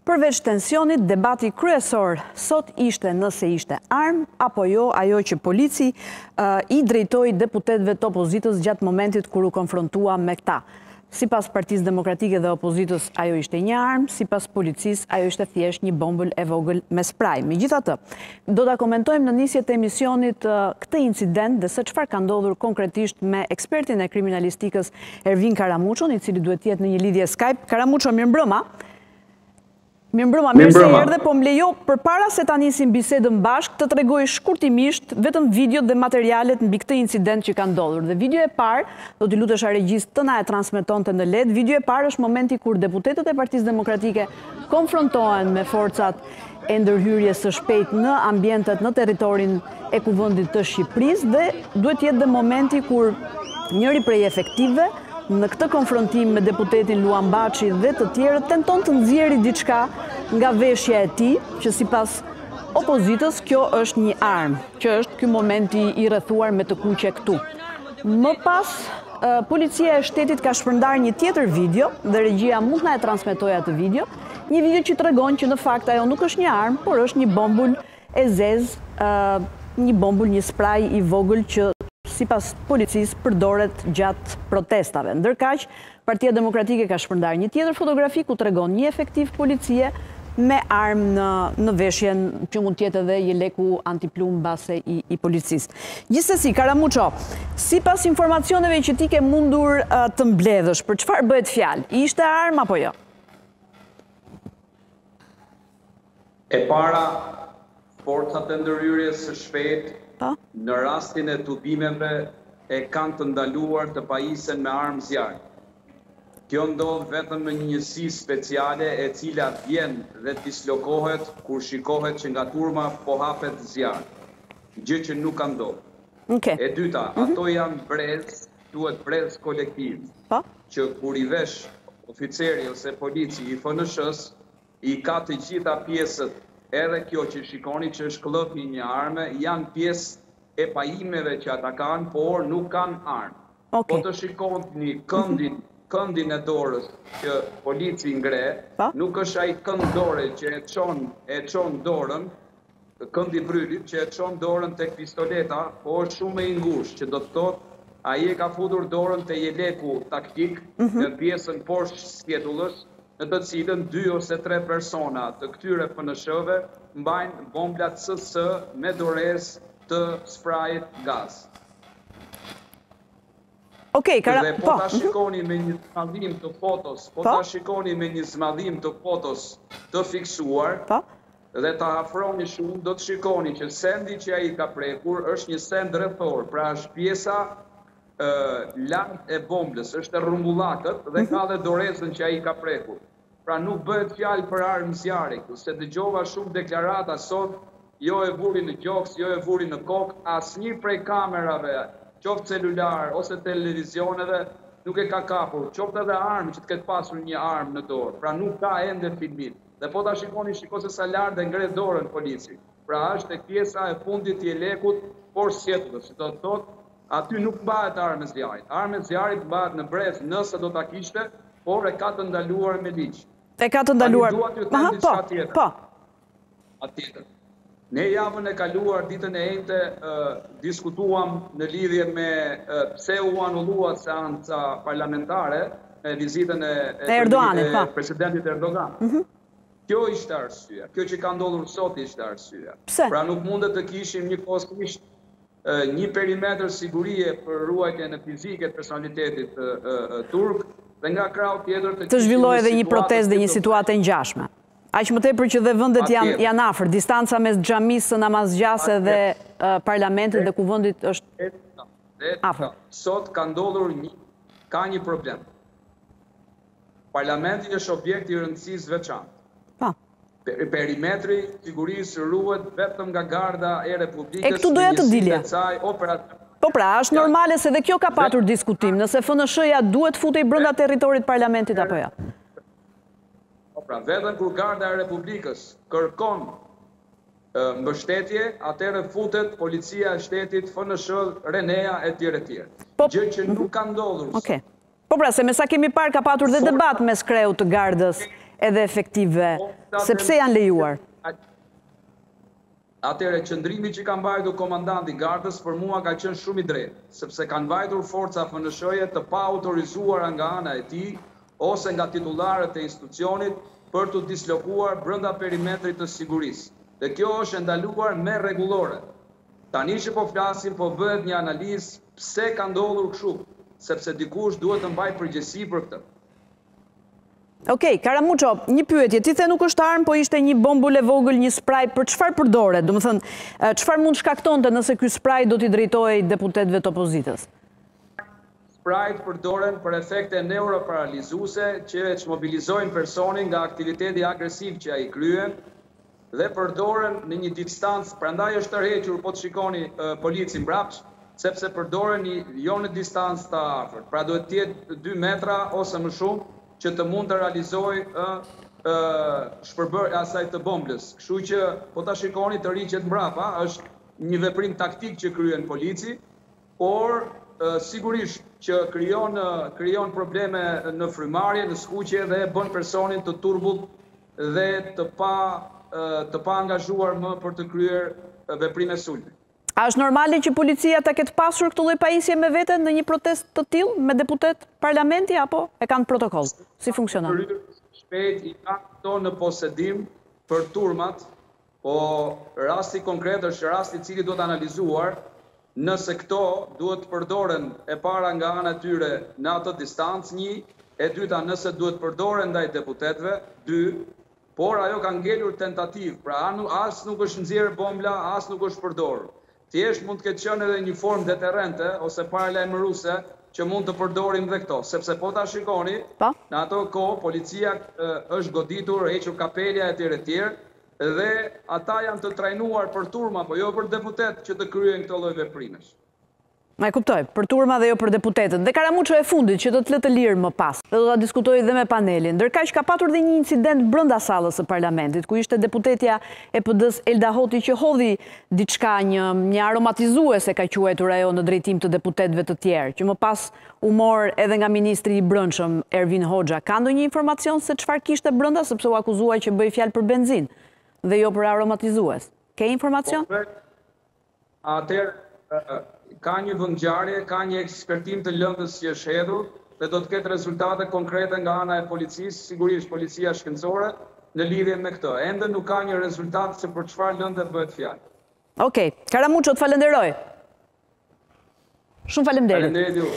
Përveç tensionit, debati kryesor sot ishte nëse ishte armë apo jo ajo që polici i drejtoi deputetëve të opozitës gjatë momentit kur u konfrontua me këta. Sipas Partisë Demokratike dhe opozitës, ajo ishte një armë, sipas policisë, ajo ishte thjesht një bombël e vogël me spraj. Megjithatë, do ta komentojmë në nisje të emisionit këtë incident dhe se çfarë ka ndodhur konkretisht me ekspertin e kriminalistikës Ervin Karamuçon, i cili duhet të jetë në një lidhje Skype. Karamuço, mirëmbrëma. Mirë se erdhe, po më lejo përpara se ta nisim bisedën bashkë të tregoj shkurtimisht vetëm videot dhe materialet mbi këtë incident që ka ndodhur. Dhe video e parë, do t'i lutesh regjist të na e transmetonte në LED. Video e parë është momenti kur deputetët e Partisë Demokratike konfrontohen me forcat e ndërhyrjes së shpejtë në ambientet në territorin e kuvendit të Shqipërisë dhe duhet jetë dhe momenti kur njëri prej efektivëve në këtë konfrontim me deputetin Luan Baçi dhe të tjerët tenton të nxjerrë diçka nga veshja e tij, që sipas opozitës kjo është një armë, që është ky momenti i rrethuar me të kuqe këtu. Më pas, policia e shtetit ka shpërndar një tjetër video dhe regjia mund na e transmetojë atë video, një video që tregon që në fakt ajo nuk është një armë, por është një bombull e zezë, një bombull, një spraj i vogël që sipas policisë përdoret gjatë protestave. Ndërkaq, Partia Demokratike ka shpërndar një tjetër fotografi ku tregon një efektiv policie me armë në veshjen që mund të jetë edhe jeleku antiplum base i policisë. Gjithsesi, Karamuço, sipas informacioneve që ti ke mundur të mbledhësh, për çfarë bëhet fjalë? Ishte armë apo jo? E para, forcat e ndërhyrjes së shpejtë në rastin e tubimeve e kanë të ndaluar të pajisen me armë zjarri. Kjo ndodh vetëm në një njësi speciale e cila vjen dhe dislokohet kur shikohet që nga turma po hapet zjarri, gjë që nuk ka ndodhur. E dyta, ato janë brez, duhet brez kolektiv, që kur i vesh oficeri ose polici i FNSH-s, i ka të gjitha pjesët. Edhe kjo që shikoni që është klëpi një arme, janë pjesë e pajimeve që ata kanë, por nuk kanë armë. Po të shikoni këndin e dorës që polici ngre, nuk është ai kënd dore që e çon dorën, këndi brylit që e çon dorën tek pistoleta, po është shumë i ngushtë, që do të thotë ai e ka futur dorën te jeleku taktik në pjesën poshtë skjetullës, në të cilën 2 ose 3 persona të këtyre FNSH-ve mbajnë bomblat SS me dorez të sprajit gaz. Dhe po ta shikoni me një zmadhim të fotos, të fiksuar, dhe ta afroni shumë, do të shikoni që sendi që ai ka prekur është një send rrethor, pra është pjesa lart e bomblës, është rrumbullakët dhe ka dhe dorezën që ai ka prekur. Pra nuk bëhet fjalë për armë zjarri, se dëgjova shumë deklarata sot, jo e vuri në gjoks, jo e vuri në kokë, asnjë prej kamerave, qoftë celular ose televizioneve, nuk e ka kapur, qoftë edhe armë që të ketë pasur një armë në dorë, pra nuk ka ende filmim. Dhe po ta shikoni se sa lart dhe ngre dorën polici. Pra është tek pjesa e fundit të jelekut, por sjetullës, që do të thotë, aty nuk mbahet armë zjarrit. Armë zjarrit mbahet në brez nëse do ta kishte, por e ka të ndaluar me ligj. E ka të ndaluar. Po. Atjetër. Ne javën e kaluar, ditën e njëjtë, diskutuam në lidhje me pse u anullua seanca parlamentare me vizitën e presidentit Erdogan. Kjo ishte arsyeja. Kjo që ka ndodhur sot ishte arsyeja. Pra nuk mundet të kishim njëkohësisht një perimetër sigurie për ruajtjen e fizike të personalitetit turk dhe nga krau tjetër të zhvillojë edhe një protestë dhe një situatë ngjashme. Aq më tepër që dhe vendet janë afër, distanca mes xhamisë së namazgjase dhe parlamentit dhe kuvendit është afër. Sot ka ndodhur ka një problem. Parlamenti është objekt i rëndësisë veçantë. Perimetri sigurisë ruhet vetëm nga garda e Republikës. E këtu doja të dilja. Po pra, është normale se dhe kjo ka patur diskutim, nëse FNSH-ja duhet futej brenda territorit parlamentit apo jo. Pra, vetëm kur garda e Republikës kërkon mbështetje, atëherë futet policia e shtetit, FNSH, Renea e tjerë. Gjë që nuk ka ndodhur. Po pra, se me sa kemi parë ka patur dhe debat mes kreut të gardës edhe efektive, sepse janë lejuar? Atëre, qëndrimi që ka mbajtur komandanti gardës për mua ka qenë shumë i drejtë, sepse kanë mbajtur forca FNSH-je të pa autorizuara nga ana e tij ose nga titullarët e institucionit për të dislokuar brenda perimetrit të sigurisë. Dhe kjo është ndaluar me rregullore. Tani që po flasim, po bëhet një analizë pse ka ndodhur kështu, sepse dikush duhet të mbajë përgjegjësi për këtë. Okej, Karamuço, një pyetje, ti the nuk është armë, po ishte një bombul e vogël, një spraj, për çfarë përdoret? Domethënë, çfarë mund shkaktonte nëse ky spraj do t'i drejtojë deputetëve të opozitës? Sprajt përdoren për efekte neuroparalizuese që mobilizojnë personin nga aktiviteti agresiv që ai kryen dhe përdoren në një distancë, prandaj është tërhequr, po të shikoni polici mbrapsht, sepse përdoren jo në distancë të afërt. Pra duhet të jetë 2 metra ose më shumë që të mund të realizoj shpërbërjen asaj të bombës. Kështu që po ta shikoni të riqet mbrapa, është një veprim taktik që kryen polici, por sigurisht që krijon probleme në frymarrje, në skuqje dhe bën personin të turbullt dhe të pa angazhuar më për të kryer veprime sulmi. A është normale që policia ta ketë pasur këtë lloj pajisje me vete në një protestë të tillë me deputet parlamenti apo e kanë protokoll? Si funksionon? Shpejt i kanë këto në posedim për turmat, po rasti konkret është rasti i cili duhet analizuar nëse këto duhet të përdoren e para nga ana e tyre në atë distancë, 1, e dyta nëse duhet përdoren ndaj deputetëve, 2, por ajo ka ngelur tentativë, pra as nuk është nxjerrë bombla, as nuk është përdorur. Thjesht mund të ketë qenë edhe një formë deterrente ose paralajmëruese që mund të përdorim dhe këto, sepse po ta shikoni, në ato kohë policia është goditur, hequr kapelja e tjerë, dhe ata janë të trajnuar për turma, po jo për deputet që të kryejnë këto lloj veprimesh. Ma e kuptoj, për turma dhe jo për deputetët. Dhe Karamuço e fundit që do të lë të lirë më pas, dhe do ta diskutoj dhe me panelin. Ndërkaq ka patur dhe një incident brenda sallës së parlamentit, ku ishte deputetja e PD-s Elda Hoti që hodhi diçka, një aromatizuese ka quajtur ajo në drejtim të deputetëve të tjerë, që më pas u mor edhe nga ministri i brendshëm Ervin Hoxha. Ka ndonjë informacion se çfarë kishte brenda, sepse u akuzuar që bëi fjalë për benzinë dhe jo për aromatizues? Ke informacion? Atëherë ka një vëngjarje, ka një ekspertim të lëndës që është hedhur dhe do të ketë rezultate konkrete nga ana e policisë, sigurisht policia shkencore, në lidhje me këtë. Ende nuk ka një rezultat se për çfarë lëndë bëhet fjalë. Okej, Karamuço, të falenderoj. Shumë faleminderit. Faleminderit ju.